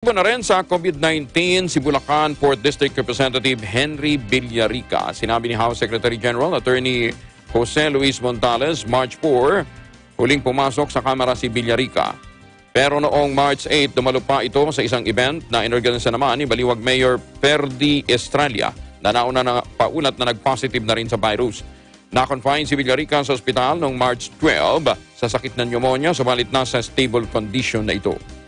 Positibo na rin sa COVID-19 si Bulacan 4th District Representative Henry Villarica. Sinabi ni House Secretary General Attorney Jose Luis Montales, March 4, huling pumasok sa Kamara si Villarica. Pero noong March 8, dumalo pa ito sa isang event na inorganisa naman ni Baliwag Mayor Perdi Estrella na nauna na paulat na nag-positive na rin sa virus. Na-confine si Villarica sa ospital noong March 12 sa sakit ng pneumonia, subalit nasa stable condition na ito.